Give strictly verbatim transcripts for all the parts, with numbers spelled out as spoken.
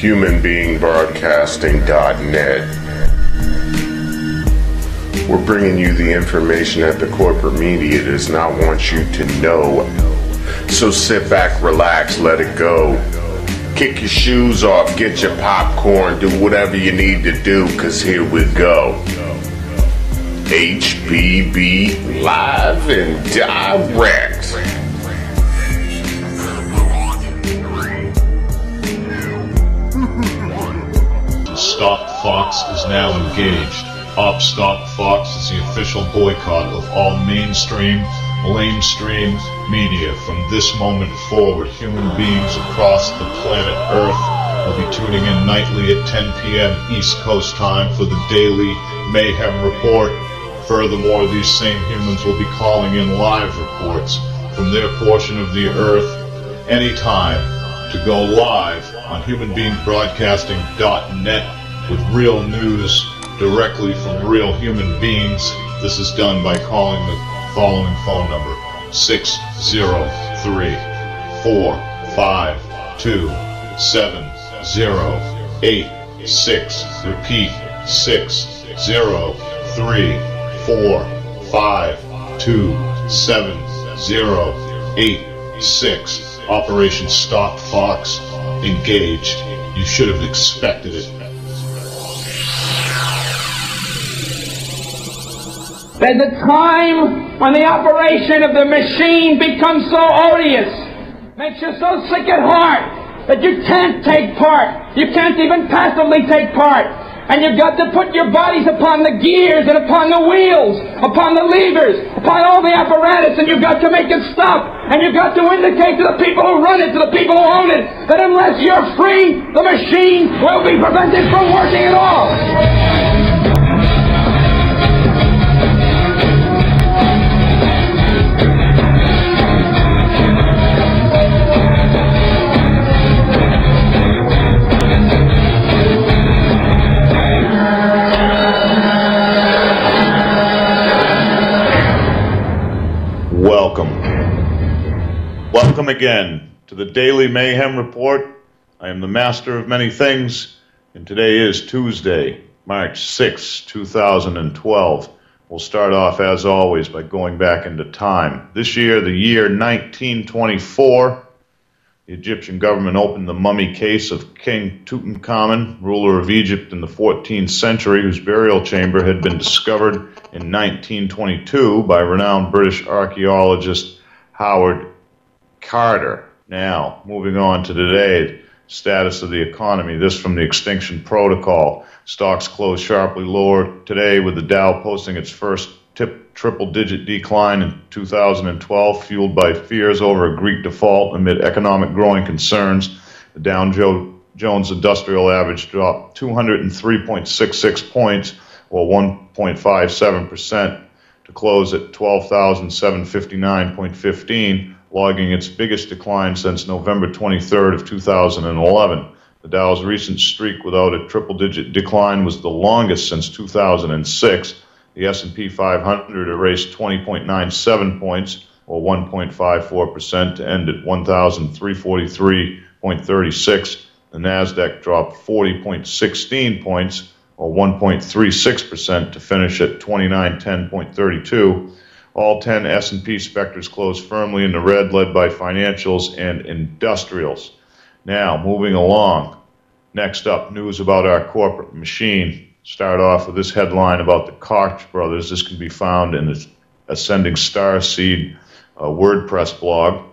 human being broadcasting dot net. We're bringing you the information that the corporate media does not want you to know. So sit back, relax, let it go. Kick your shoes off, get your popcorn, do whatever you need to do, cause here we go. H P B live and direct. Stop Fox is now engaged. Op Stop Fox is the official boycott of all mainstream, lamestream media. From this moment forward, human beings across the planet Earth will be tuning in nightly at ten p m East Coast time for the Daily Mayhem report. Furthermore, these same humans will be calling in live reports from their portion of the Earth anytime to go live on human beings broadcasting dot net with real news directly from real human beings. This is done by calling the following phone number: six zero three, four five two, seven zero eight six. Repeat, six zero three, four five two, seven zero eight six. Operation Stop Fox engaged. You should have expected it. There's a time when the operation of the machine becomes so odious, makes you so sick at heart, that you can't take part. You can't even passively take part. And you've got to put your bodies upon the gears and upon the wheels, upon the levers, upon all the apparatus, and you've got to make it stop. And you've got to indicate to the people who run it, to the people who own it, that unless you're free, the machine will be prevented from working at all. Welcome. Welcome again to the Daily Mayhem Report. I am the master of many things, and today is Tuesday, March sixth, two thousand twelve. We'll start off, as always, by going back into time. This year, the year nineteen twenty-four, the Egyptian government opened the mummy case of King Tutankhamun, ruler of Egypt in the fourteenth century, whose burial chamber had been discovered in nineteen twenty-two by renowned British archaeologist Howard Carter. Now, moving on to today, status of the economy. This from the Extinction Protocol. Stocks closed sharply lower today, with the Dow posting its first tip, triple-digit decline in two thousand twelve, fueled by fears over a Greek default amid economic growing concerns. The Dow Jones Industrial Average dropped two hundred three point six six points, or one point five seven percent, to close at twelve thousand seven hundred fifty-nine point one five, logging its biggest decline since November twenty-third of two thousand eleven. The Dow's recent streak without a triple-digit decline was the longest since two thousand six. The S and P five hundred erased twenty point nine seven points, or one point five four percent, to end at one thousand three hundred forty-three point three six. The NASDAQ dropped forty point one six points, or one point three six percent, to finish at twenty-nine ten point three two. All ten S and P sectors closed firmly in the red, led by financials and industrials. Now, moving along. Next up, news about our corporate machine. Start off with this headline about the Koch brothers. This can be found in the Ascending Star Seed uh, WordPress blog.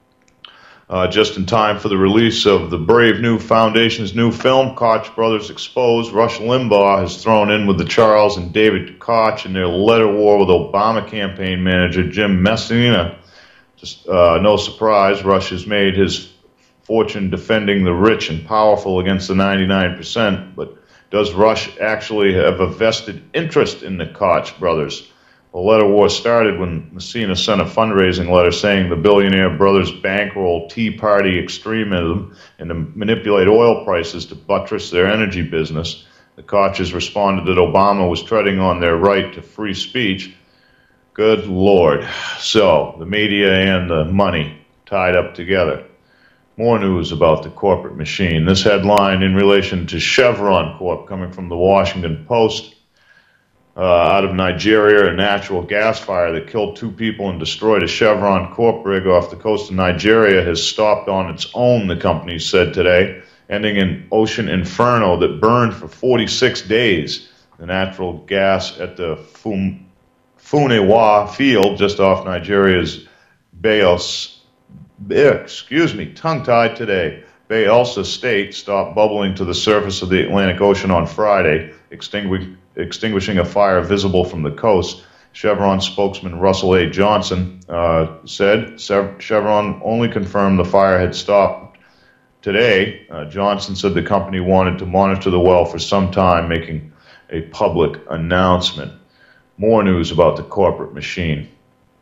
Uh, just in time for the release of the Brave New Foundation's new film, Koch Brothers Exposed. Rush Limbaugh has thrown in with the Charles and David Koch in their letter war with Obama campaign manager Jim Messina. Just uh, no surprise, Rush has made his fortune defending the rich and powerful against the ninety-nine percent, but does Rush actually have a vested interest in the Koch brothers? The letter war started when Messina sent a fundraising letter saying the billionaire brothers bankroll Tea Party extremism and to manipulate oil prices to buttress their energy business. The Koches responded that Obama was treading on their right to free speech. Good Lord. So, the media and the money tied up together. More news about the corporate machine. This headline in relation to Chevron Corp, coming from the Washington Post. Uh, out of Nigeria, a natural gas fire that killed two people and destroyed a Chevron Corp rig off the coast of Nigeria has stopped on its own, the company said today, ending an ocean inferno that burned for forty-six days. The natural gas at the Fum Funewa field just off Nigeria's Bayelsa, excuse me, tongue-tied today. Bayelsa State stopped bubbling to the surface of the Atlantic Ocean on Friday, extinguishing extinguishing a fire visible from the coast. Chevron spokesman Russell A. Johnson uh, said Chevron only confirmed the fire had stopped today. Uh, Johnson said the company wanted to monitor the well for some time, making a public announcement. More news about the corporate machine.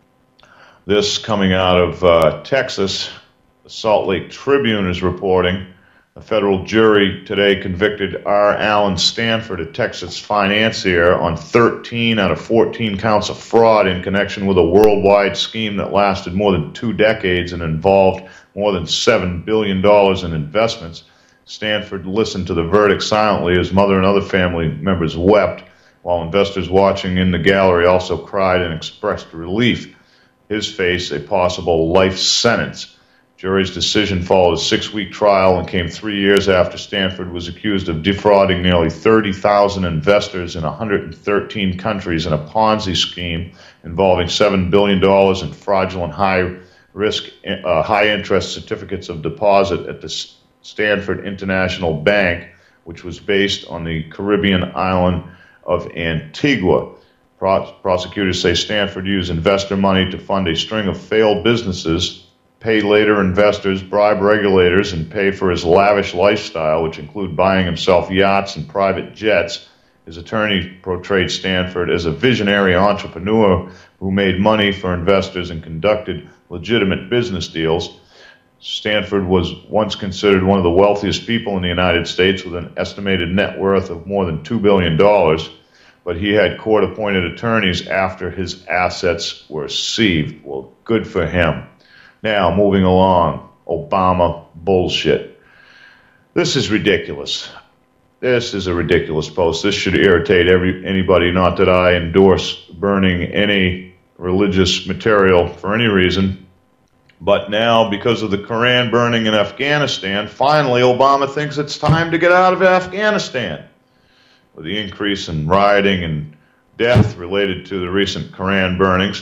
This coming out of uh, Texas. The Salt Lake Tribune is reporting a federal jury today convicted R. Allen Stanford, a Texas financier, on thirteen out of fourteen counts of fraud in connection with a worldwide scheme that lasted more than two decades and involved more than seven billion dollars in investments. Stanford listened to the verdict silently. His mother and other family members wept, while investors watching in the gallery also cried and expressed relief. His face, a possible life sentence. Jury's decision followed a six-week trial and came three years after Stanford was accused of defrauding nearly thirty thousand investors in one hundred thirteen countries in a Ponzi scheme involving seven billion dollars in fraudulent high-risk, uh, high-interest certificates of deposit at the Stanford International Bank, which was based on the Caribbean island of Antigua. Pro prosecutors say Stanford used investor money to fund a string of failed businesses, pay later investors, bribe regulators, and pay for his lavish lifestyle, which include buying himself yachts and private jets. His attorney portrayed Stanford as a visionary entrepreneur who made money for investors and conducted legitimate business deals. Stanford was once considered one of the wealthiest people in the United States with an estimated net worth of more than two billion dollars, but he had court-appointed attorneys after his assets were seized. Well, good for him. Now, moving along, Obama bullshit. This is ridiculous. This is a ridiculous post. This should irritate every anybody, not that I endorse burning any religious material for any reason. But now, because of the Koran burning in Afghanistan, finally Obama thinks it's time to get out of Afghanistan. With the increase in rioting and death related to the recent Koran burnings,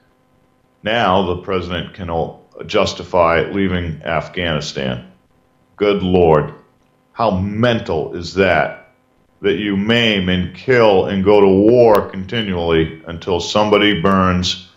now the president can justify leaving Afghanistan. Good Lord. How mental is that? That you maim and kill and go to war continually until somebody burns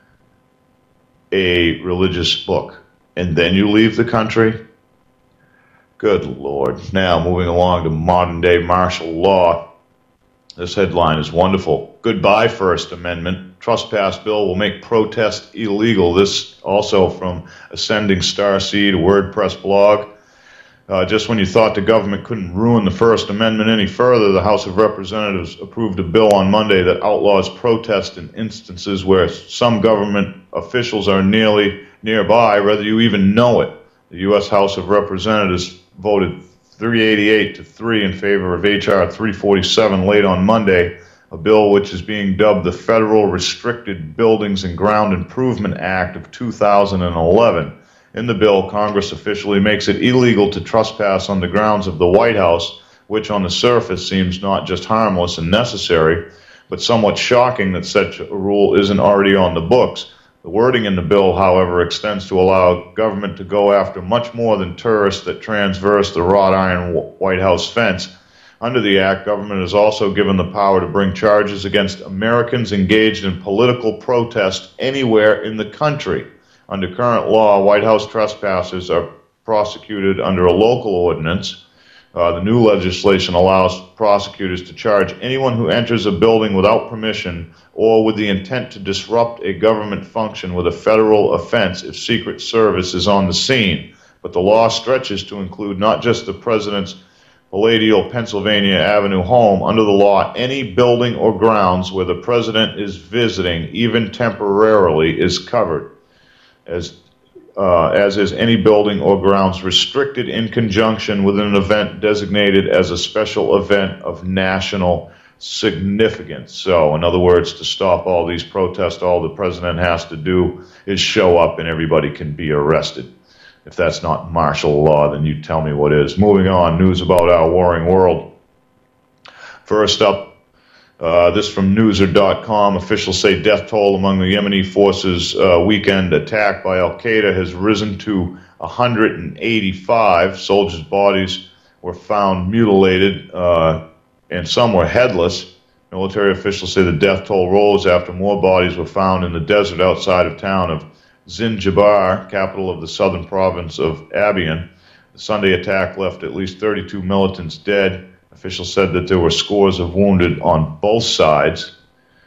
a religious book, and then you leave the country? Good Lord. Now, moving along to modern-day martial law. This headline is wonderful. Goodbye, First Amendment. Trespass bill will make protest illegal. This also from Ascending Starseed, a WordPress blog. Uh, just when you thought the government couldn't ruin the First Amendment any further, the House of Representatives approved a bill on Monday that outlaws protest in instances where some government officials are nearly nearby, whether you even know it. The U S House of Representatives voted three eighty-eight to three in favor of H R three forty-seven late on Monday, a bill which is being dubbed the Federal Restricted Buildings and Ground Improvement Act of two thousand eleven. In the bill, Congress officially makes it illegal to trespass on the grounds of the White House, which on the surface seems not just harmless and necessary, but somewhat shocking that such a rule isn't already on the books. The wording in the bill, however, extends to allow government to go after much more than tourists that transverse the wrought iron White House fence. Under the act, government is also given the power to bring charges against Americans engaged in political protest anywhere in the country. Under current law, White House trespassers are prosecuted under a local ordinance. Uh, the new legislation allows prosecutors to charge anyone who enters a building without permission or with the intent to disrupt a government function with a federal offense if Secret Service is on the scene. But the law stretches to include not just the president's Palladial, Pennsylvania Avenue home. Under the law, any building or grounds where the president is visiting, even temporarily, is covered. As uh, as is any building or grounds restricted in conjunction with an event designated as a special event of national significance. So, in other words, to stop all these protests, all the president has to do is show up and everybody can be arrested. If that's not martial law, then you tell me what is. Moving on, news about our warring world. First up, Uh, this from newser dot com. Officials say death toll among the Yemeni forces' uh, weekend attack by al-Qaeda has risen to one hundred eighty-five. Soldiers' bodies were found mutilated uh, and some were headless. Military officials say the death toll rose after more bodies were found in the desert outside of town of Zinjibar, capital of the southern province of Abiyan. The Sunday attack left at least thirty-two militants dead. Officials said that there were scores of wounded on both sides.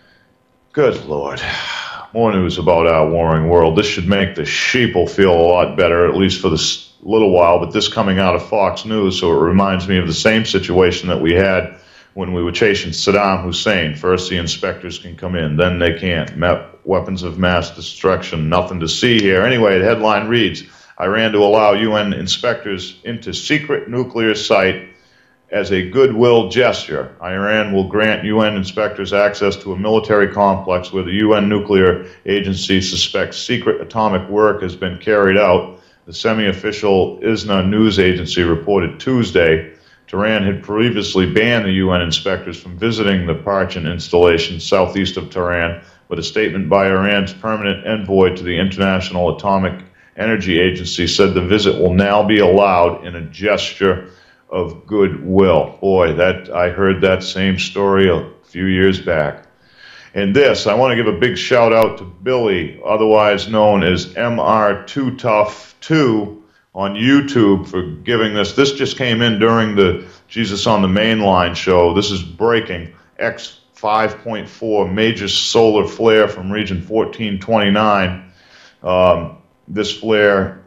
Good Lord. More news about our warring world. This should make the sheeple feel a lot better, at least for this little while, but this coming out of Fox News, so it reminds me of the same situation that we had when we were chasing Saddam Hussein. First the inspectors can come in, then they can't. Ma- weapons of mass destruction, nothing to see here. Anyway, the headline reads, Iran to allow U N inspectors into secret nuclear site as a goodwill gesture. Iran will grant U N inspectors access to a military complex where the U N nuclear agency suspects secret atomic work has been carried out, the semi-official I S N A news agency reported Tuesday. Tehran had previously banned the U N inspectors from visiting the Parchin installation southeast of Tehran, but a statement by Iran's permanent envoy to the International Atomic Energy Agency said the visit will now be allowed in a gesture of goodwill. Boy, that I heard that same story a few years back. And this, I want to give a big shout out to Billy, otherwise known as M R two Tough two on YouTube, for giving this. This just came in during the Jesus on the Mainline show. This is breaking. X five point four major solar flare from region fourteen twenty-nine. Um, this flare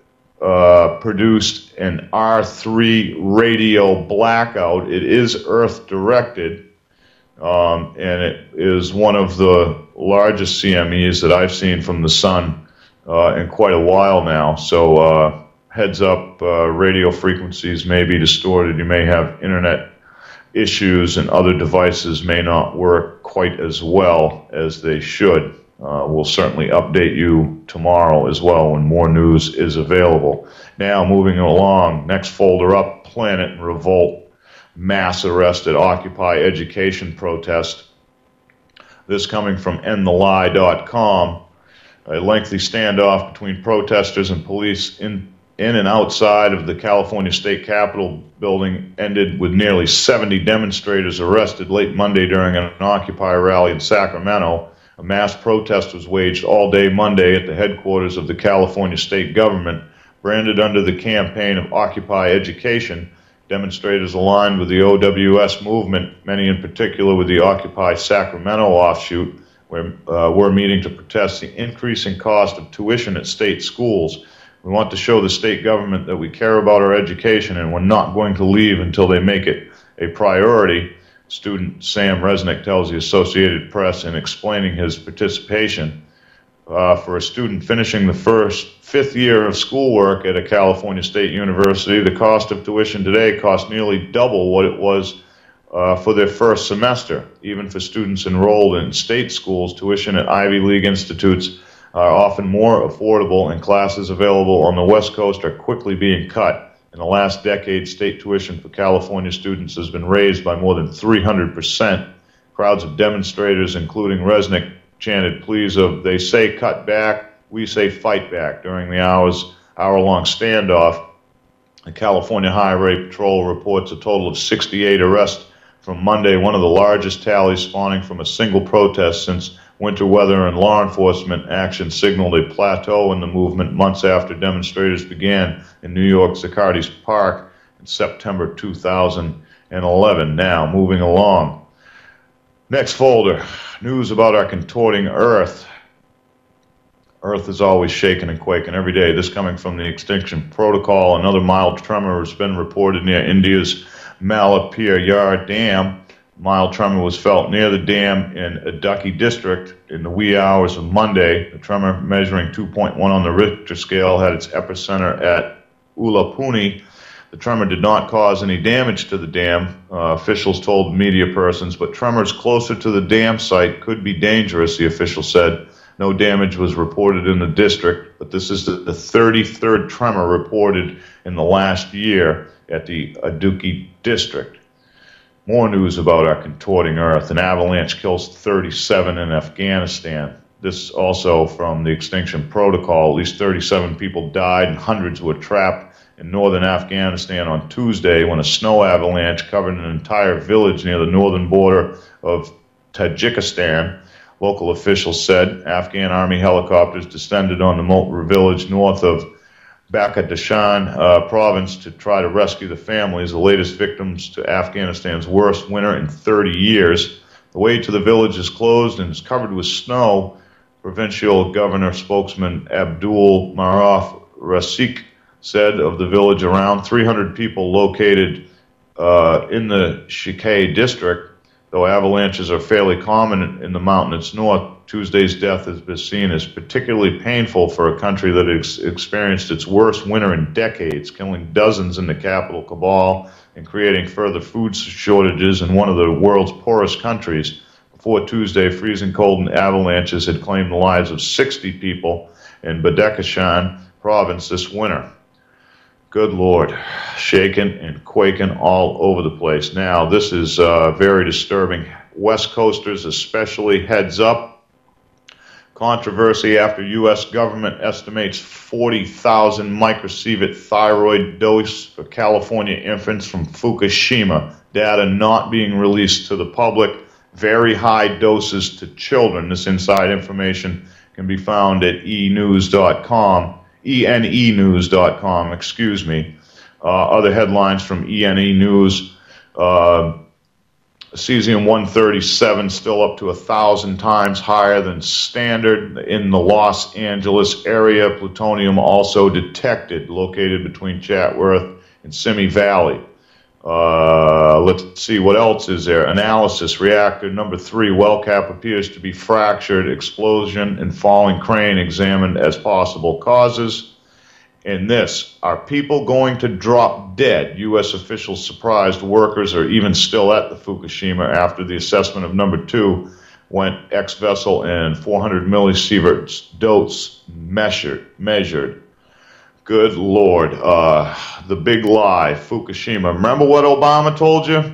Uh, produced an R three radio blackout. It is Earth directed, um, and it is one of the largest C M Es that I've seen from the sun uh, in quite a while now. So uh, heads up, uh, radio frequencies may be distorted. You may have internet issues and other devices may not work quite as well as they should. Uh, we'll certainly update you tomorrow as well when more news is available. Now, moving along, next folder up, Planet and Revolt, mass arrest at Occupy Education protest. This coming from end the lie dot com. A lengthy standoff between protesters and police in, in and outside of the California State Capitol building ended with nearly seventy demonstrators arrested late Monday during an Occupy rally in Sacramento. A mass protest was waged all day Monday at the headquarters of the California state government, branded under the campaign of Occupy Education. Demonstrators aligned with the O W S movement, many in particular with the Occupy Sacramento offshoot, where uh, we're meeting to protest the increasing cost of tuition at state schools. We want to show the state government that we care about our education and we're not going to leave until they make it a priority. Student Sam Resnick tells the Associated Press in explaining his participation. Uh, for a student finishing the first fifth year of schoolwork at a California State University, the cost of tuition today costs nearly double what it was uh, for their first semester. Even for students enrolled in state schools, tuition at Ivy League institutes are often more affordable, and classes available on the West Coast are quickly being cut. In the last decade, state tuition for California students has been raised by more than three hundred percent. Crowds of demonstrators, including Resnick, chanted pleas of "They say cut back, we say fight back" during the hours hour-long standoff. The California Highway Patrol reports a total of sixty-eight arrests from Monday, one of the largest tallies spawning from a single protest since winter weather and law enforcement action signaled a plateau in the movement months after demonstrators began in New York's Zacardis Park in September two thousand eleven. Now, moving along. Next folder, news about our contorting Earth. Earth is always shaking and quaking every day. This coming from the Extinction Protocol. Another mild tremor has been reported near India's Malapir Yar Dam. Mild tremor was felt near the dam in Aduki District in the wee hours of Monday. The tremor, measuring two point one on the Richter scale, had its epicenter at Ulapuni. The tremor did not cause any damage to the dam, uh, officials told media persons, but tremors closer to the dam site could be dangerous, the official said. No damage was reported in the district, but this is the thirty-third tremor reported in the last year at the Aduki District. More news about our contorting Earth. An avalanche kills thirty-seven in Afghanistan. This also from the Extinction Protocol. At least thirty-seven people died and hundreds were trapped in northern Afghanistan on Tuesday when a snow avalanche covered an entire village near the northern border of Tajikistan. Local officials said Afghan army helicopters descended on the remote village north of Bakadashan uh, province to try to rescue the families, the latest victims to Afghanistan's worst winter in thirty years. The way to the village is closed and is covered with snow. Provincial Governor spokesman Abdul Maraf Rasik said of the village around three hundred people located uh, in the Shikay district. Though avalanches are fairly common in the mountainous north, Tuesday's death has been seen as particularly painful for a country that has experienced its worst winter in decades, killing dozens in the capital, Kabul, and creating further food shortages in one of the world's poorest countries. Before Tuesday, freezing cold and avalanches had claimed the lives of sixty people in Badakhshan province this winter. Good Lord, shaking and quaking all over the place. Now, this is uh, very disturbing. West Coasters especially, heads up. Controversy after U S government estimates forty thousand microsievert thyroid dose for California infants from Fukushima. Data not being released to the public. Very high doses to children. This inside information can be found at e news dot com. E N E news dot com, excuse me. Uh, other headlines from E N E News, uh, cesium one thirty-seven still up to one thousand times higher than standard in the Los Angeles area. Plutonium also detected, located between Chatworth and Simi Valley. Uh, let's see, what else is there? Analysis, reactor number three, well cap appears to be fractured, explosion and falling crane examined as possible causes. And this, are people going to drop dead? U S officials surprised workers are even still at the Fukushima after the assessment of number two went ex-vessel and four hundred millisieverts dose measured. measured. Good Lord, uh, the big lie, Fukushima. Remember what Obama told you?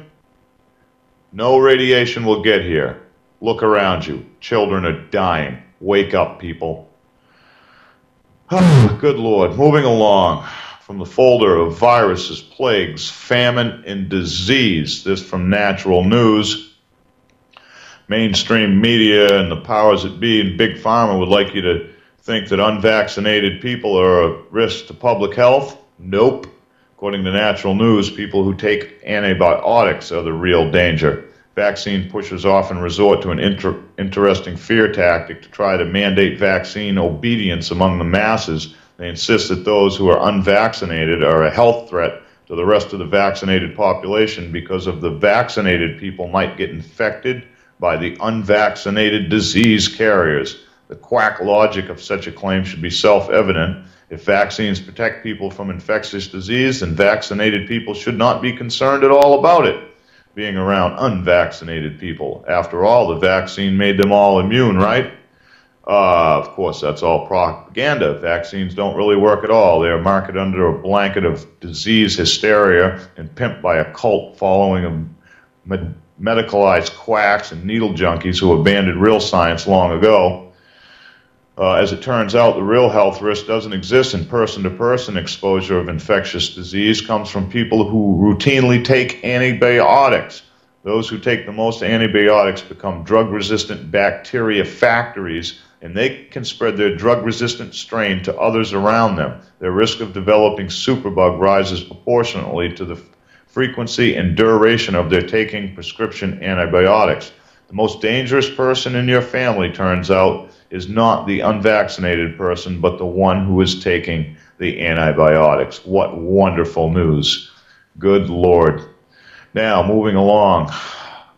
No radiation will get here. Look around you. Children are dying. Wake up, people. Good Lord. Moving along from the folder of viruses, plagues, famine, and disease. This from Natural News. Mainstream media and the powers that be and Big Pharma would like you to think that unvaccinated people are a risk to public health? Nope. According to Natural News, people who take antibiotics are the real danger. Vaccine pushers often resort to an inter interesting fear tactic to try to mandate vaccine obedience among the masses. They insist that those who are unvaccinated are a health threat to the rest of the vaccinated population because of the vaccinated people might get infected by the unvaccinated disease carriers. The quack logic of such a claim should be self-evident. If vaccines protect people from infectious disease, then vaccinated people should not be concerned at all about it being around unvaccinated people. After all, the vaccine made them all immune, right? Uh, of course, that's all propaganda. Vaccines don't really work at all. They are marketed under a blanket of disease hysteria and pimped by a cult following of med medicalized quacks and needle junkies who abandoned real science long ago. Uh, as it turns out, the real health risk doesn't exist in person-to-person exposure of infectious disease. Comes from people who routinely take antibiotics. Those who take the most antibiotics become drug-resistant bacteria factories, and they can spread their drug-resistant strain to others around them. Their risk of developing superbug rises proportionately to the frequency and duration of their taking prescription antibiotics. The most dangerous person in your family, turns out, is not the unvaccinated person, but the one who is taking the antibiotics. What wonderful news. Good Lord. Now, moving along.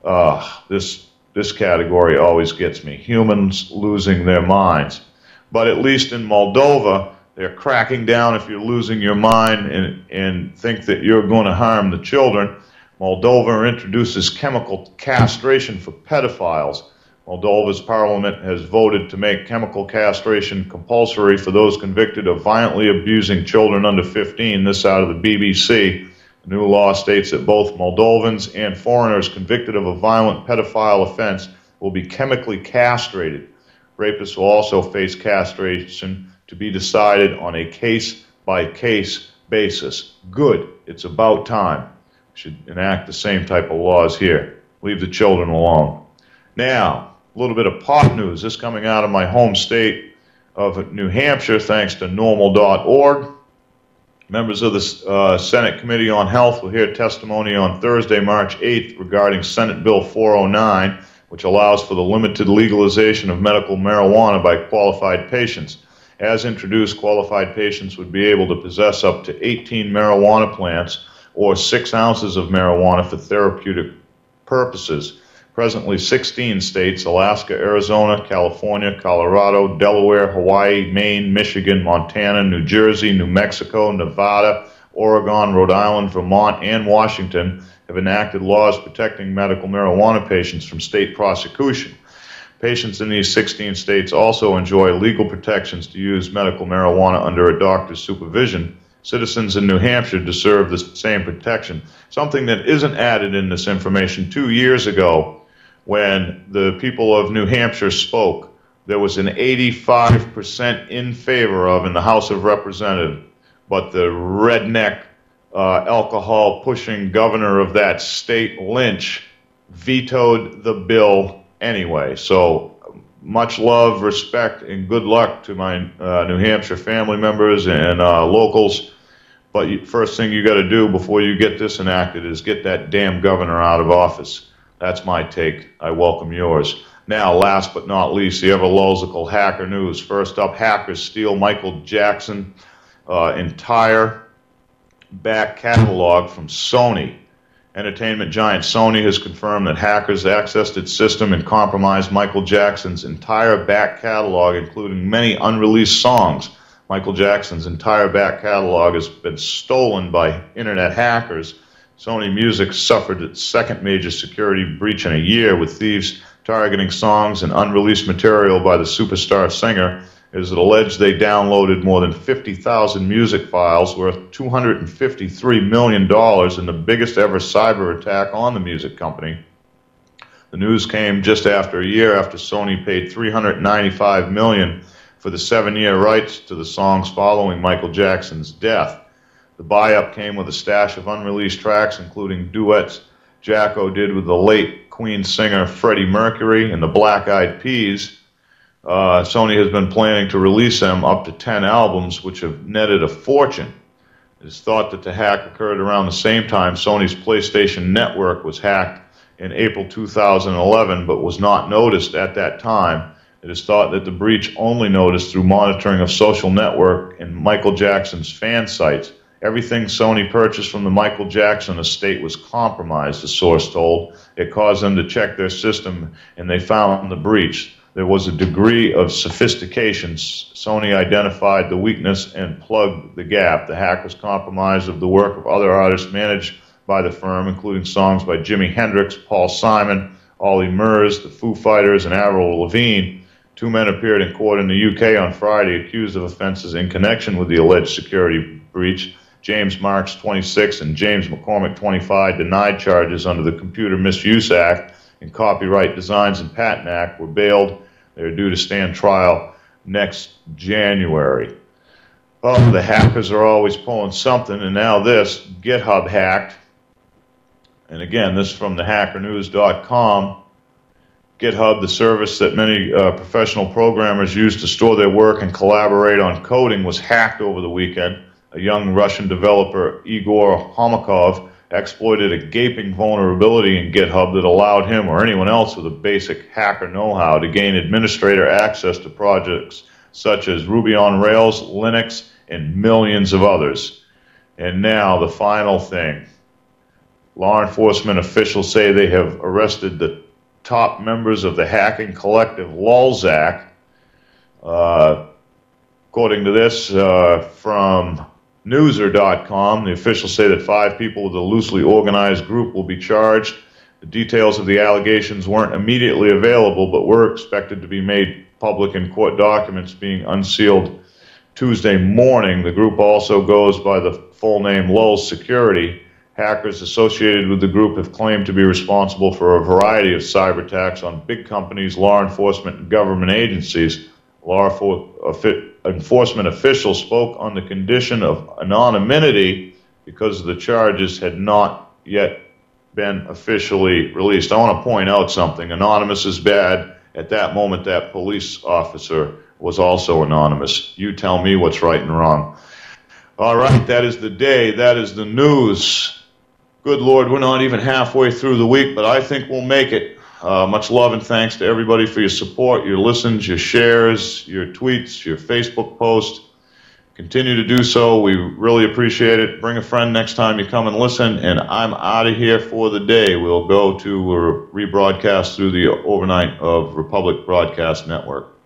uh, this, this category always gets me. Humans losing their minds. But at least in Moldova, they're cracking down if you're losing your mind and, and think that you're going to harm the children. Moldova introduces chemical castration for pedophiles. Moldova's parliament has voted to make chemical castration compulsory for those convicted of violently abusing children under fifteen. This out of the B B C. The new law states that both Moldovans and foreigners convicted of a violent pedophile offense will be chemically castrated. Rapists will also face castration to be decided on a case-by-case basis. Good. It's about time. We should enact the same type of laws here. Leave the children alone. Now, a little bit of pop news. This coming out of my home state of New Hampshire, thanks to normal dot org. Members of the uh, Senate Committee on Health will hear testimony on Thursday, March eighth, regarding Senate Bill four oh nine, which allows for the limited legalization of medical marijuana by qualified patients. As introduced, qualified patients would be able to possess up to eighteen marijuana plants or six ounces of marijuana for therapeutic purposes. Presently, sixteen states, Alaska, Arizona, California, Colorado, Delaware, Hawaii, Maine, Michigan, Montana, New Jersey, New Mexico, Nevada, Oregon, Rhode Island, Vermont, and Washington have enacted laws protecting medical marijuana patients from state prosecution. Patients in these sixteen states also enjoy legal protections to use medical marijuana under a doctor's supervision. Citizens in New Hampshire deserve the same protection. Something that isn't added in this information: two years ago, when the people of New Hampshire spoke, there was an eighty-five percent in favor of in the House of Representatives, but the redneck uh, alcohol-pushing governor of that state, Lynch, vetoed the bill anyway. So much love, respect, and good luck to my uh, New Hampshire family members and uh, locals. But you, first thing you got to do before you get this enacted is get that damn governor out of office. That's my take. I welcome yours. Now, last but not least, the ever-logical hacker news. First up, hackers steal Michael Jackson's uh, entire back catalog from Sony. Entertainment giant Sony has confirmed that hackers accessed its system and compromised Michael Jackson's entire back catalog, including many unreleased songs. Michael Jackson's entire back catalog has been stolen by internet hackers. Sony Music suffered its second major security breach in a year, with thieves targeting songs and unreleased material by the superstar singer. It is alleged they downloaded more than fifty thousand music files worth two hundred fifty-three million dollars in the biggest ever cyber attack on the music company. The news came just after a year after Sony paid three hundred ninety-five million dollars for the seven-year rights to the songs following Michael Jackson's death. The buy-up came with a stash of unreleased tracks, including duets Jacko did with the late Queen singer Freddie Mercury and the Black Eyed Peas. Uh, Sony has been planning to release them up to ten albums, which have netted a fortune. It is thought that the hack occurred around the same time Sony's PlayStation Network was hacked in April two thousand eleven, but was not noticed at that time. It is thought that the breach only noticed through monitoring of social network and Michael Jackson's fan sites. Everything Sony purchased from the Michael Jackson estate was compromised, the source told. It caused them to check their system, and they found the breach. There was a degree of sophistication. Sony identified the weakness and plugged the gap. The hack was compromised of the work of other artists managed by the firm, including songs by Jimi Hendrix, Paul Simon, Ollie Murs, the Foo Fighters, and Avril Lavigne. Two men appeared in court in the U K on Friday accused of offenses in connection with the alleged security breach. James Marks, twenty-six, and James McCormick, twenty-five, denied charges under the Computer Misuse Act and Copyright Designs and Patent Act, were bailed. They are due to stand trial next January. Oh, the hackers are always pulling something, and now this, GitHub hacked. And again, this from the hacker news dot com. GitHub, the service that many uh, professional programmers use to store their work and collaborate on coding, was hacked over the weekend. A young Russian developer, Igor Homikov, exploited a gaping vulnerability in GitHub that allowed him or anyone else with a basic hacker know-how to gain administrator access to projects such as Ruby on Rails, Linux, and millions of others. And now the final thing. Law enforcement officials say they have arrested the top members of the hacking collective Lulzak. Uh, according to this uh, from Newser dot com, the officials say that five people with a loosely organized group will be charged. The details of the allegations weren't immediately available, but were expected to be made public in court documents being unsealed Tuesday morning. The group also goes by the full name Lulz Security. Hackers associated with the group have claimed to be responsible for a variety of cyber attacks on big companies, law enforcement, and government agencies. Law enforcement officials spoke on the condition of anonymity because the charges had not yet been officially released. I want to point out something. Anonymous is bad. At that moment, that police officer was also anonymous. You tell me what's right and wrong. All right, that is the day. That is the news. Good Lord, we're not even halfway through the week, but I think we'll make it. Uh, much love and thanks to everybody for your support, your listens, your shares, your tweets, your Facebook posts. Continue to do so. We really appreciate it. Bring a friend next time you come and listen, and I'm out of here for the day. We'll go to a rebroadcast through the overnight of Republic Broadcast Network.